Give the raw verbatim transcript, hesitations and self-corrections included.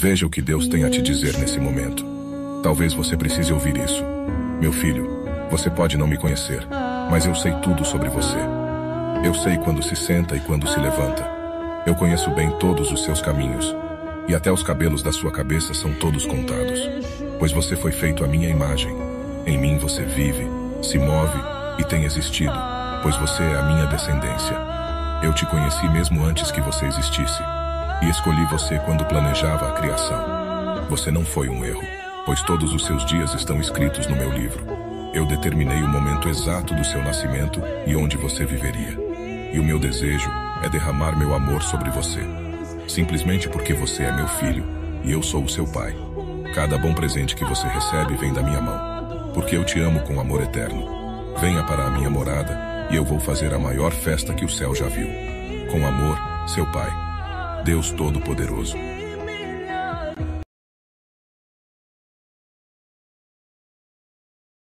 Veja o que Deus tem a te dizer nesse momento. Talvez você precise ouvir isso. Meu filho, você pode não me conhecer, mas eu sei tudo sobre você. Eu sei quando se senta e quando se levanta. Eu conheço bem todos os seus caminhos, e até os cabelos da sua cabeça são todos contados. Pois você foi feito à minha imagem. Em mim você vive, se move e tem existido, pois você é a minha descendência. Eu te conheci mesmo antes que você existisse, e escolhi você quando planejava a criação. Você não foi um erro, pois todos os seus dias estão escritos no meu livro. Eu determinei o momento exato do seu nascimento e onde você viveria. E o meu desejo é derramar meu amor sobre você, simplesmente porque você é meu filho e eu sou o seu pai. Cada bom presente que você recebe vem da minha mão, porque eu te amo com amor eterno. Venha para a minha morada e eu vou fazer a maior festa que o céu já viu. Com amor, seu pai, Deus Todo-Poderoso.